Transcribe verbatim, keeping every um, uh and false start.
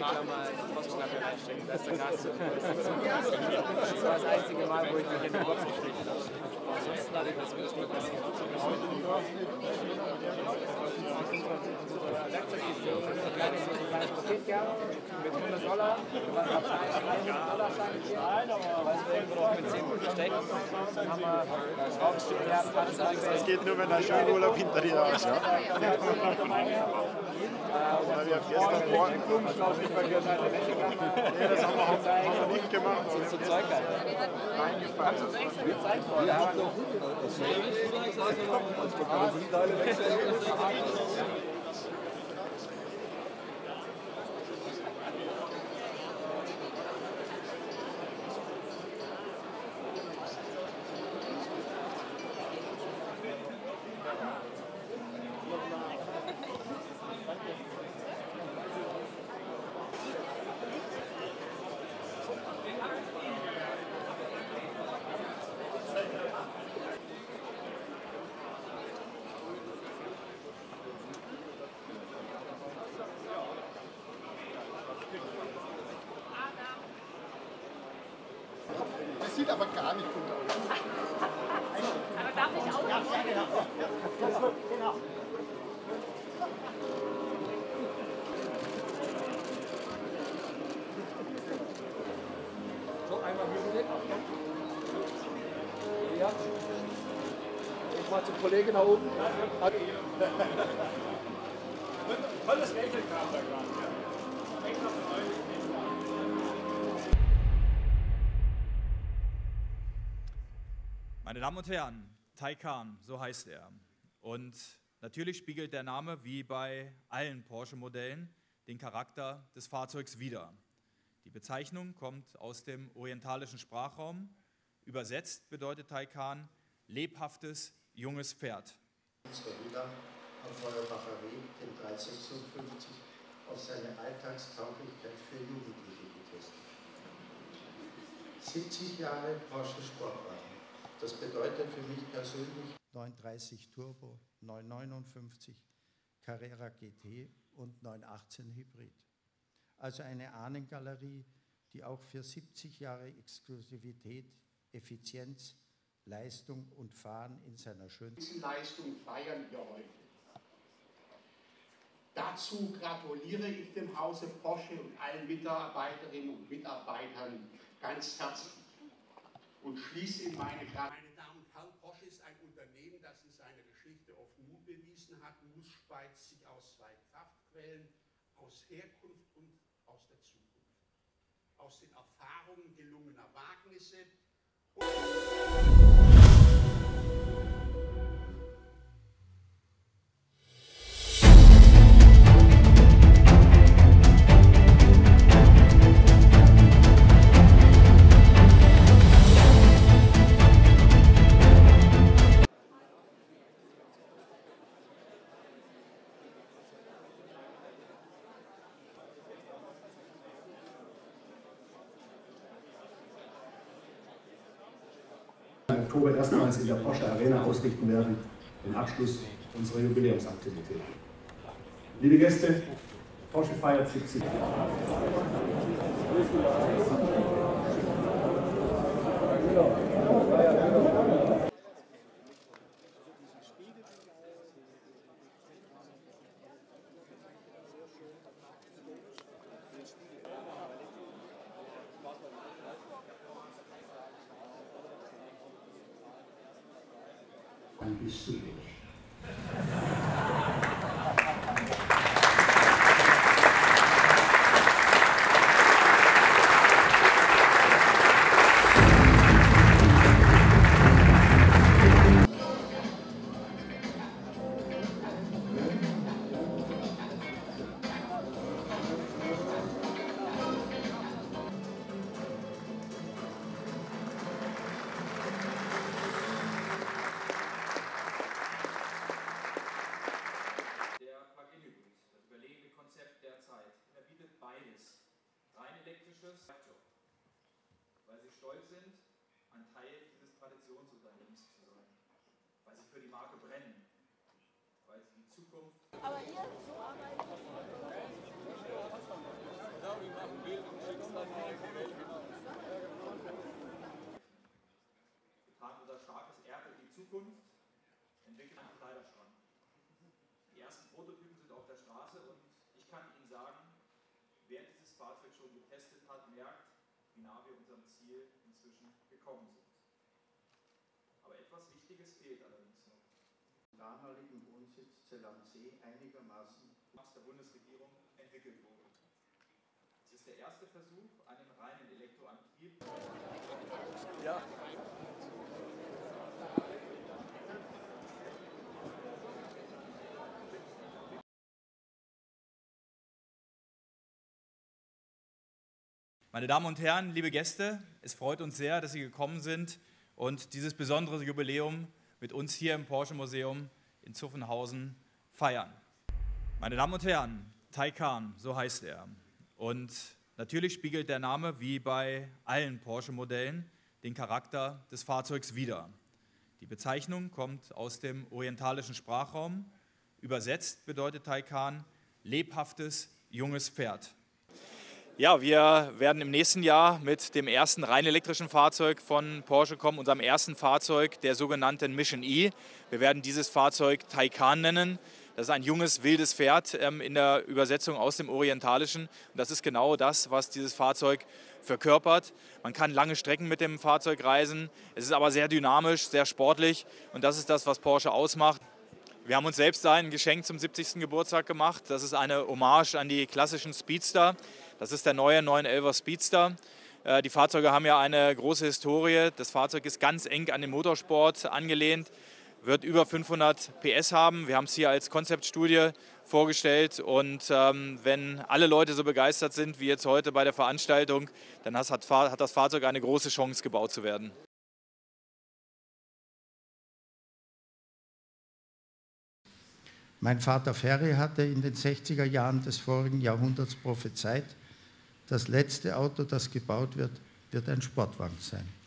Klammer in die Postklappe reinstecken, da ist der Gas. Das war das einzige Mal, wo ich mich in die Box gestrichen habe. Ansonsten hatte ich das wirklich nur passiert. Werkzeugkiste, so ein kleines Paket gehabt, mit hundert Dollar, was auf dreihundert Dollar Schein hier, weil es irgendwo noch mit zehn Minuten stecken. Dann haben wir Schraubenstücke gehabt, alles alles. Das geht nur, wenn der Schulurlaub hinter dir ist, ja? Weil wir gestern vor... Nee, das haben wir, haben wir nicht gemacht. Das ist so Zeug halt. Haben Sie uns extra gezeigt vorher? Ja, noch gut. Das sieht aber gar nicht gut aus. Aber darf ich auch? Ja, genau. Das wird, genau. So, einmal hier bitte. Ja. Ich mal zum Kollegen nach oben. Tolles Lächeln kam da gerade. Meine Damen und Herren, Taycan, so heißt er. Und natürlich spiegelt der Name, wie bei allen Porsche-Modellen, den Charakter des Fahrzeugs wider. Die Bezeichnung kommt aus dem orientalischen Sprachraum. Übersetzt bedeutet Taycan lebhaftes, junges Pferd. Unsere Villa am Feuerbacher Weg, den dreihundertsechsundfünfzig, auf seine Alltagstauglichkeit für Jugendliche getestet. siebzig Jahre Porsche Sportwagen. Das bedeutet für mich persönlich neunhundertdreißig Turbo, neunhundertneunundfünfzig, Carrera G T und neunhundertachtzehn Hybrid. Also eine Ahnengalerie, die auch für siebzig Jahre Exklusivität, Effizienz, Leistung und Fahren in seiner schönsten Leistung feiern wir heute. Dazu gratuliere ich dem Hause Porsche und allen Mitarbeiterinnen und Mitarbeitern ganz herzlich und schließe in meine Gratulieren. Meine Damen und Herren, Porsche ist ein Unternehmen, das in seiner Geschichte oft Mut bewiesen hat. Mut speist sich aus zwei Kraftquellen, aus Herkunft und aus der Zukunft. Aus den Erfahrungen gelungener Wagnisse und im Oktober erstmals in der Porsche Arena ausrichten werden, den Abschluss unserer Jubiläumsaktivität. Liebe Gäste, Porsche feiert siebzig Jahre. Dann bist du durch. weil sie stolz sind, ein Teil dieses Traditionsunternehmens zu sein, weil sie für die Marke brennen, weil sie die Zukunft... Aber hier, so arbeiten wir. Wir tragen unser starkes Erbe in die Zukunft, entwickeln einen Kleiderschrank. Die ersten Prototypen sind auf der Straße und ich kann Ihnen sagen, wer dieses Fahrzeug schon getestet hat, merkt, wie nah wir unserem Ziel inzwischen gekommen sind. Aber etwas Wichtiges fehlt allerdings noch. Im damaligen Wohnsitz Zell am See einigermaßen der Bundesregierung entwickelt wurde. Es ist der erste Versuch, einen reinen Elektroantrieb. Ja. Meine Damen und Herren, liebe Gäste, es freut uns sehr, dass Sie gekommen sind und dieses besondere Jubiläum mit uns hier im Porsche Museum in Zuffenhausen feiern. Meine Damen und Herren, Taycan, so heißt er. Und natürlich spiegelt der Name, wie bei allen Porsche-Modellen, den Charakter des Fahrzeugs wider. Die Bezeichnung kommt aus dem orientalischen Sprachraum. Übersetzt bedeutet Taycan lebhaftes, junges Pferd. Ja, wir werden im nächsten Jahr mit dem ersten rein elektrischen Fahrzeug von Porsche kommen, unserem ersten Fahrzeug, der sogenannten Mission E. Wir werden dieses Fahrzeug Taycan nennen. Das ist ein junges, wildes Pferd ähm, in der Übersetzung aus dem Orientalischen. Und das ist genau das, was dieses Fahrzeug verkörpert. Man kann lange Strecken mit dem Fahrzeug reisen. Es ist aber sehr dynamisch, sehr sportlich. Und das ist das, was Porsche ausmacht. Wir haben uns selbst ein Geschenk zum siebzigsten Geburtstag gemacht. Das ist eine Hommage an die klassischen Speedster. Das ist der neue neun elfer Speedster. Die Fahrzeuge haben ja eine große Historie. Das Fahrzeug ist ganz eng an den Motorsport angelehnt, wird über fünfhundert P S haben. Wir haben es hier als Konzeptstudie vorgestellt. Und ähm, wenn alle Leute so begeistert sind wie jetzt heute bei der Veranstaltung, dann hat, hat das Fahrzeug eine große Chance, gebaut zu werden. Mein Vater Ferry hatte in den sechziger Jahren des vorigen Jahrhunderts prophezeit, das letzte Auto, das gebaut wird, wird ein Sportwagen sein.